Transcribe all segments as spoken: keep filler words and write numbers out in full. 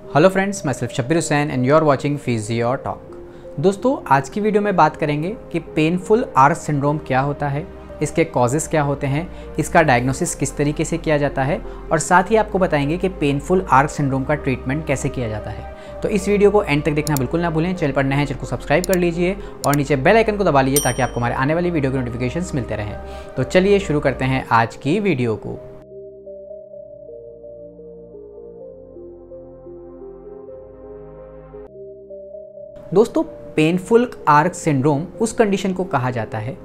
Hello friends, मैं सिर्फ Shabbir Hussain and you are watching physio talk. दोस्तों, आज की वीडियो में बात करेंगे कि पेनफुल आर्क सिंड्रोम क्या होता है, इसके कॉजेज़ क्या होते हैं, इसका डायग्नोसिस किस तरीके से किया जाता है और साथ ही आपको बताएंगे कि पेनफुल आर्क सिंड्रोम का ट्रीटमेंट कैसे किया जाता है। तो इस वीडियो को एंड तक देखना बिल्कुल ना भूलें। चैनल पर नए हैं, चैनल को सब्सक्राइब कर लीजिए और नीचे बेल आइकन को दबा लीजिए ताकि आपको हमारे आने वाली वीडियो के नोटिफिकेशंस मिलते रहें। तो चलिए शुरू करते हैं आज की वीडियो को। दोस्तों, पेनफुल आर्क सिंड्रोम उस कंडीशन को कहा जाता है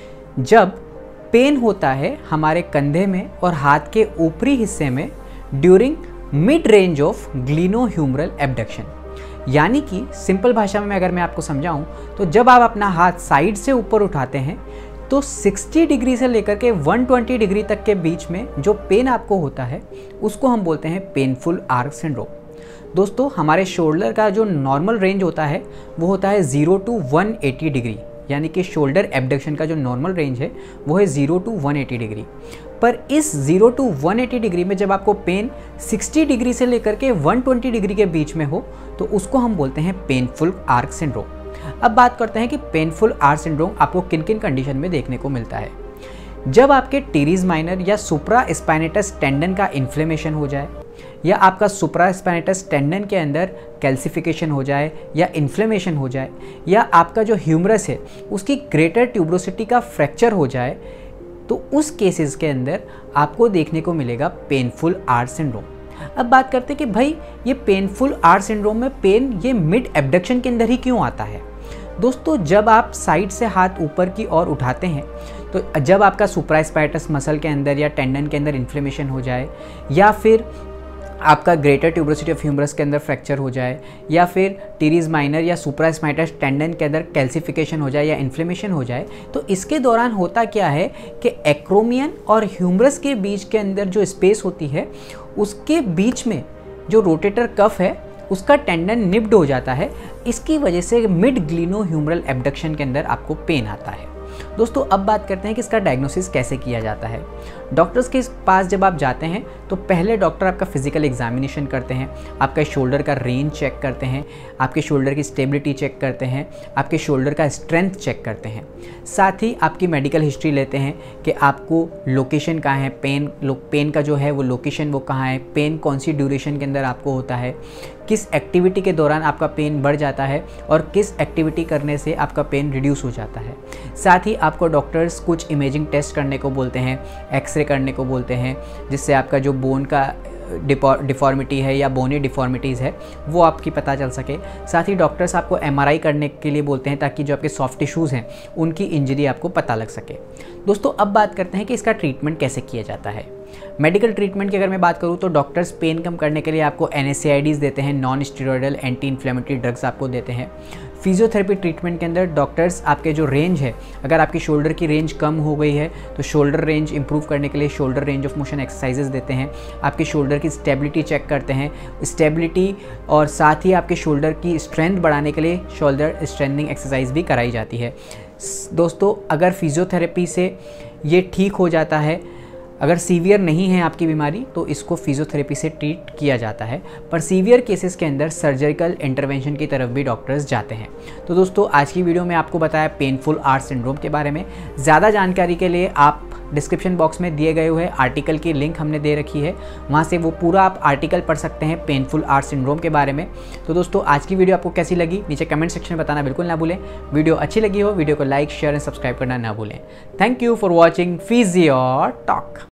जब पेन होता है हमारे कंधे में और हाथ के ऊपरी हिस्से में during mid range of glenohumeral abduction. यानी कि सिंपल भाषा में अगर मैं आपको समझाऊं तो जब आप अपना हाथ साइड से ऊपर उठाते हैं तो साठ डिग्री से लेकर के एक सौ बीस डिग्री तक के बीच में जो पेन आपको होता है उसको हम बोलते हैं पेनफुल आर्क सिंड्रोम। दोस्तों, हमारे शोल्डर का जो नॉर्मल रेंज होता है वो होता है ज़ीरो टू एक सौ अस्सी डिग्री, यानी कि शोल्डर एब्डक्शन का जो नॉर्मल रेंज है वो है ज़ीरो टू एक सौ अस्सी डिग्री। पर इस ज़ीरो टू एक सौ अस्सी डिग्री में जब आपको पेन साठ डिग्री से लेकर के एक सौ बीस डिग्री के बीच में हो तो उसको हम बोलते हैं पेनफुल आर्क सिंड्रोम। अब बात करते हैं कि पेनफुल आर्क सिंड्रोम आपको किन किन कंडीशन में देखने को मिलता है। जब आपके टीरीज माइनर या सुप्रा स्पाइनेटस टेंडन का इन्फ्लेमेशन हो जाए, या आपका सुप्रा स्पाइनेटस टेंडन के अंदर कैल्सिफिकेशन हो जाए या इन्फ्लेमेशन हो जाए, या आपका जो ह्यूमरस है उसकी ग्रेटर ट्यूब्रोसिटी का फ्रैक्चर हो जाए, तो उस केसेस के अंदर आपको देखने को मिलेगा पेनफुल आर्क सिंड्रोम। अब बात करते हैं कि भाई ये पेनफुल आर्क सिंड्रोम में पेन ये मिड एब्डक्शन के अंदर ही क्यों आता है। दोस्तों, जब आप साइड से हाथ ऊपर की ओर उठाते हैं तो जब आपका सुप्रास्पाइनेटस मसल के अंदर या टेंडन के अंदर इन्फ्लेमेशन हो जाए, या फिर आपका ग्रेटर ट्यूब्रोसिटी ऑफ ह्यूमरस के अंदर फ्रैक्चर हो जाए, या फिर टीरीज माइनर या सुप्रास्पाइनेटस टेंडन के अंदर कैल्सिफिकेशन हो जाए या इन्फ्लेमेशन हो जाए, तो इसके दौरान होता क्या है कि एक्रोमियन और ह्यूमरस के बीच के अंदर जो स्पेस होती है उसके बीच में जो रोटेटर कफ है उसका टेंडन निप्ड हो जाता है। इसकी वजह से मिड ग्लिनोह्यूमरल एब्डक्शन के अंदर आपको पेन आता है। दोस्तों, अब बात करते हैं कि इसका डायग्नोसिस कैसे किया जाता है। डॉक्टर्स के पास जब आप जाते हैं तो पहले डॉक्टर आपका फिजिकल एग्जामिनेशन करते हैं, आपका शोल्डर का रेंज चेक करते हैं, आपके शोल्डर की स्टेबिलिटी चेक करते हैं, आपके शोल्डर का स्ट्रेंथ चेक करते हैं, साथ ही आपकी मेडिकल हिस्ट्री लेते हैं कि आपको लोकेशन कहाँ है, पेन लो, पेन का जो है वो लोकेशन वो कहाँ है, पेन कौन सी ड्यूरेशन के अंदर आपको होता है, किस एक्टिविटी के दौरान आपका पेन बढ़ जाता है और किस एक्टिविटी करने से आपका पेन रिड्यूस हो जाता है। साथ ही आपको डॉक्टर्स कुछ इमेजिंग टेस्ट करने को बोलते हैं, एक्सरे करने को बोलते हैं, जिससे आपका जो बोन का डिफॉर्मिटी है या बोनी डिफॉर्मिटीज़ है वो आपकी पता चल सके। साथ ही डॉक्टर्स आपको एमआरआई करने के लिए बोलते हैं ताकि जो आपके सॉफ्ट टिश्यूज़ हैं उनकी इंजरी आपको पता लग सके। दोस्तों, अब बात करते हैं कि इसका ट्रीटमेंट कैसे किया जाता है। मेडिकल ट्रीटमेंट की अगर मैं बात करूँ तो डॉक्टर्स पेन कम करने के लिए आपको एन एस ए आई डीज़ देते हैं, non steroidal anti inflammatory drugs आपको देते हैं। फिजियोथेरेपी ट्रीटमेंट के अंदर डॉक्टर्स आपके जो रेंज है, अगर आपकी शोल्डर की रेंज कम हो गई है तो शोल्डर रेंज इंप्रूव करने के लिए shoulder range of motion exercises देते हैं, आपकी शोल्डर की स्टेबिलिटी चेक करते हैं, स्टेबिलिटी और साथ ही आपके शोल्डर की स्ट्रेंथ बढ़ाने के लिए शोल्डर स्ट्रेंथनिंग एक्सरसाइज भी कराई जाती है। दोस्तों, अगर फिजियोथेरेपी से ये ठीक हो जाता है, अगर सीवियर नहीं है आपकी बीमारी तो इसको फिजियोथेरेपी से ट्रीट किया जाता है, पर सीवियर केसेस के अंदर सर्जिकल इंटरवेंशन की तरफ भी डॉक्टर्स जाते हैं। तो दोस्तों, आज की वीडियो में आपको बताया पेनफुल आर्क सिंड्रोम के बारे में। ज़्यादा जानकारी के लिए आप डिस्क्रिप्शन बॉक्स में दिए गए हुए आर्टिकल की लिंक हमने दे रखी है, वहाँ से वो पूरा आप आर्टिकल पढ़ सकते हैं पेनफुल आर्क सिंड्रोम के बारे में। तो दोस्तों, आज की वीडियो आपको कैसी लगी नीचे कमेंट सेक्शन में बताना बिल्कुल ना भूलें। वीडियो अच्छी लगी हो वीडियो को लाइक शेयर एंड सब्सक्राइब करना ना भूलें। Thank you for watching physio talk.